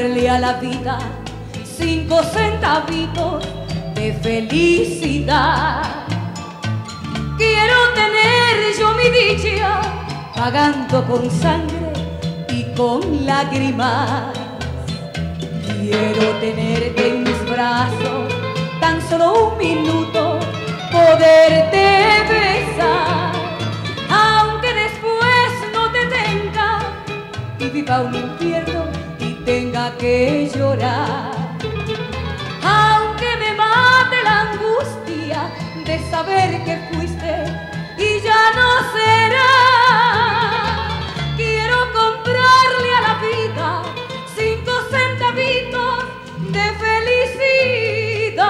comprarle a la vida 5 centavitos de felicidad. Quiero tener yo mi dicha pagando con sangre y con lágrimas. Quiero tenerte en mis brazos tan solo un minuto, poderte besar, aunque después no te tenga y viva un infierno y tenga que llorar. Aunque me mate la angustia de saber que fuiste y ya no será. Quiero comprarle a la vida 5 centavitos de felicidad.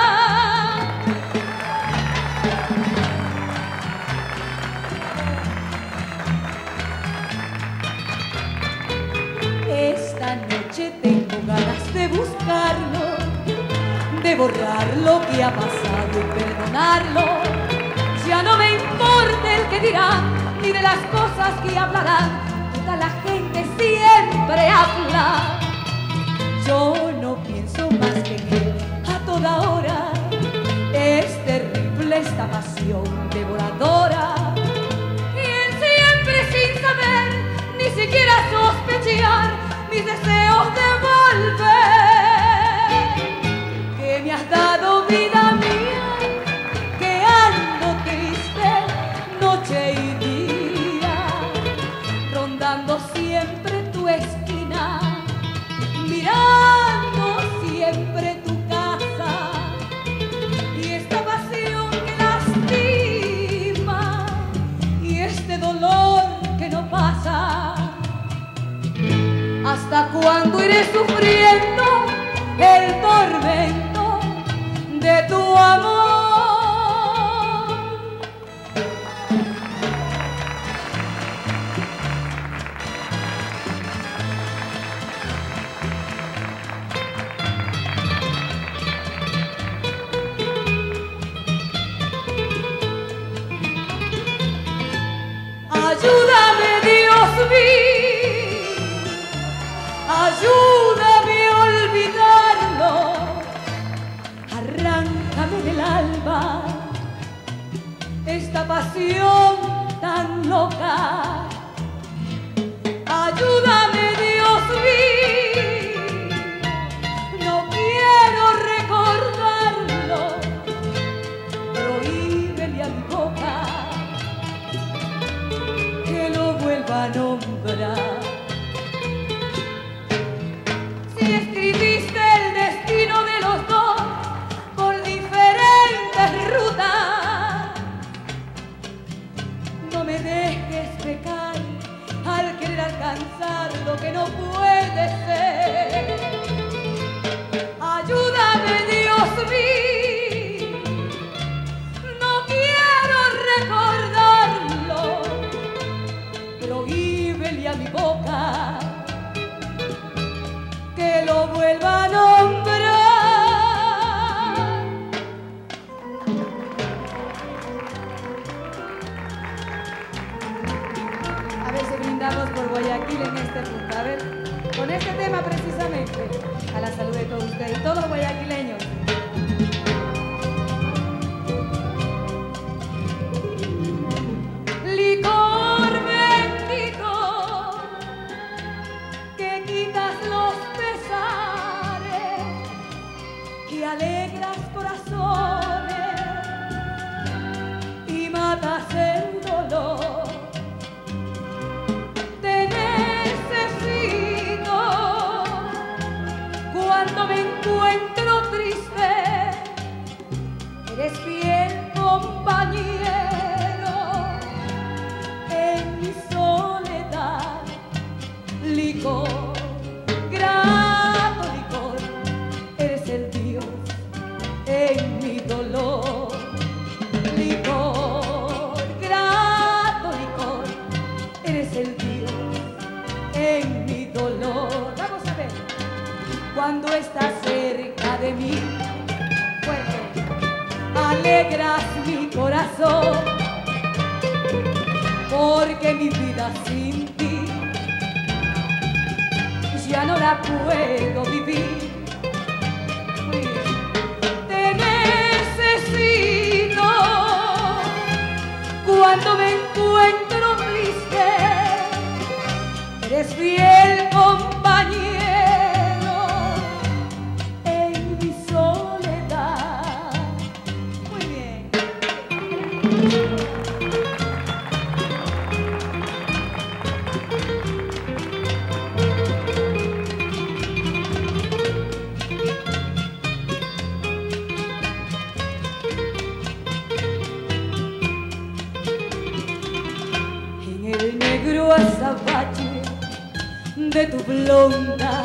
Esta noche tengo ganas de buscarlo, de borrar lo que ha pasado y perdonarlo. Ya no me importa el que dirán, ni de las cosas que hablarán. Toda la gente siempre habla. Yo no pienso más que en él a toda hora. Es terrible esta pasión devoradora. Y él siempre sin saber, ni siquiera sospechar mis deseos de volver. Que me has dado vida mía, que ando triste noche y día, rondando siempre tu esquina, mirando siempre tu casa. Y esta pasión que lastima y este dolor que no pasa. ¿Hasta cuándo iré sufriendo el tormento de tu amor? Ayúdame, Dios mío, ayúdame a olvidarlo. Arráncame del alma esta pasión tan loca. Ayúdame, Dios mío, no quiero recordarlo. Prohíbele a mi boca que lo vuelva a nombrar. Si escribiste el destino de los dos por diferentes rutas, no me dejes pecar al querer alcanzar lo que no puede ser. Ayúdame, Dios mío, no quiero recordarlo. Prohíbele a mi boca que lo vuelva a nombrar. A ver si brindamos por Guayaquil en este punto. A ver, con este tema precisamente, a la salud de todos ustedes y todos los guayaquileños. Licor bendito que quitas los pesares, que alegras corazones y matas el dolor. Te necesito cuando me encuentro triste. Eres fiel compañero en mi soledad. Licor, grato licor, eres el Dios en mi dolor. Licor, grato licor, eres el Dios en mi dolor. Vamos a ver. Cuando estás cerca de mí, fuerte, alegras mi corazón, porque mi vida sin ti ya no no la puedo vivir. Te necesito cuando me encuentro triste, eres fiel compañero en mi soledad. Muy bien. El negro azabache de tu blonda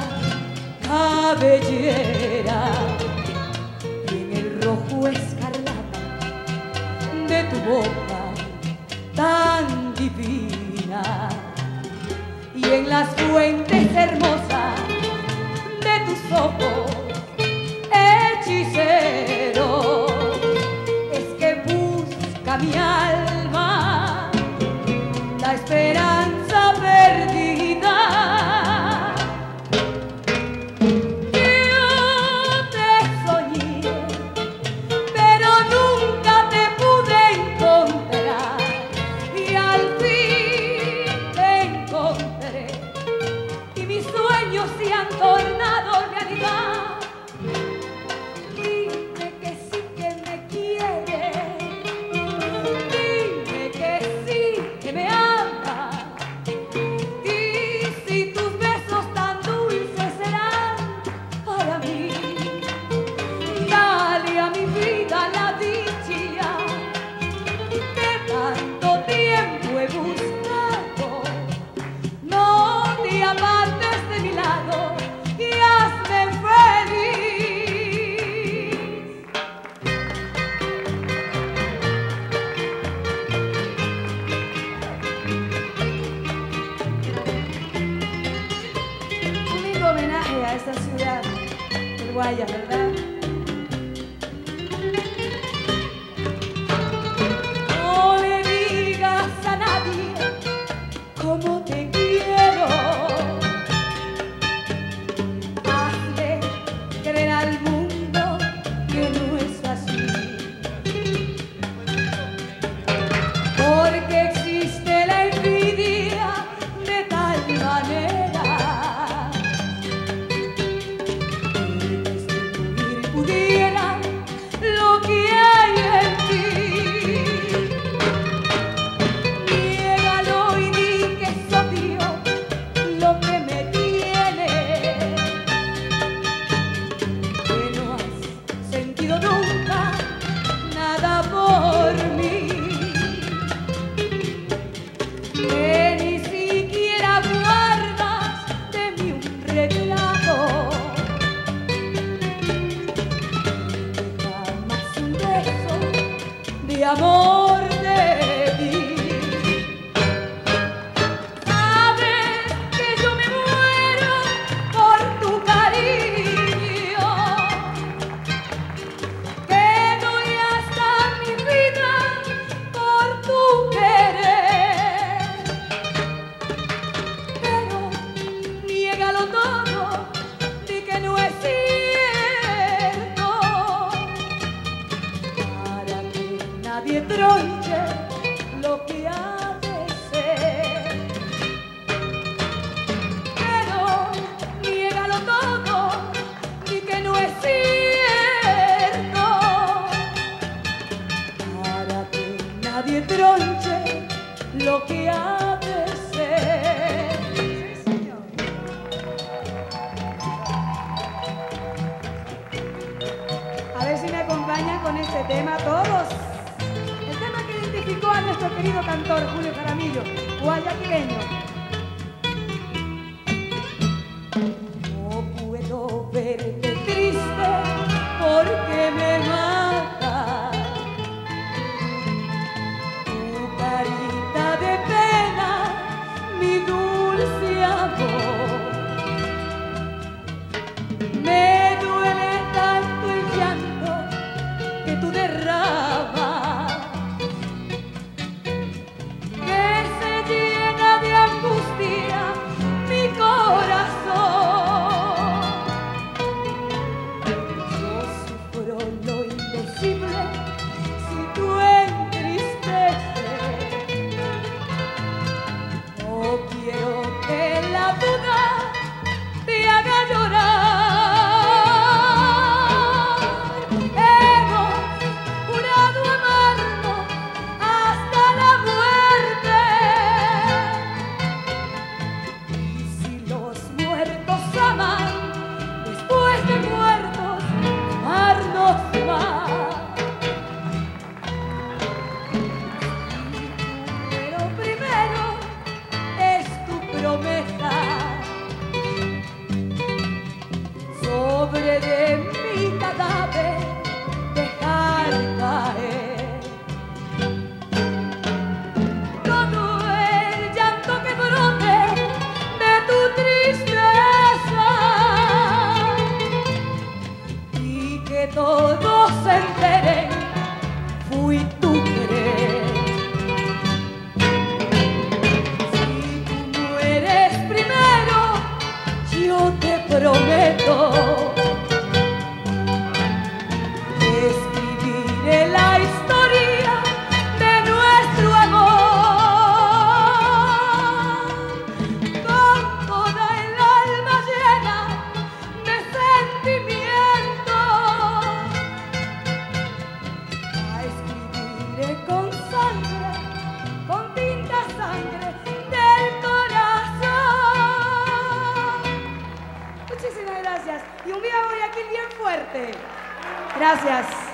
cabellera y en el rojo escarlata de tu boca tan divina y en las fuentes hermosas de tus ojos hechiceros es que busca mi alma la esperanza perdida. Yo te soñé, pero nunca te pude encontrar y al fin te encontré y mis sueños se han tornado realidad. Dime que sí que me quieres, dime que sí que me amas. Homenaje a esta ciudad del Guayas, ¿verdad? No le digas a nadie cómo te quiero. Hazle creer al mundo que no es así, porque existe la envidia de tal manera. De amor de ti. Sabes que yo me muero por tu cariño, que doy hasta mi vida por tu querer, pero niégalo todo, di que no es cierto, para que nadie tronche lo que ha de ser. Pero niégalo todo, di que no es cierto, para que nadie tronche lo que ha de ser. Sí, señor. A ver si me acompañan con este tema todos. A nuestro querido cantor Julio Jaramillo, guayaquileño. No puedo verte triste porque me mata tu carita de pena, mi dulce amor. Me duele tanto el llanto que tú derramas, que se llena de amor tu querer. Si tú mueres primero, yo te prometo que escribiré la historia de nuestro amor con toda el alma llena de sentimiento. La escribiré con sangre, con tinta sangre del corazón. Muchísimas gracias y un Viva Guayaquil bien fuerte. Gracias.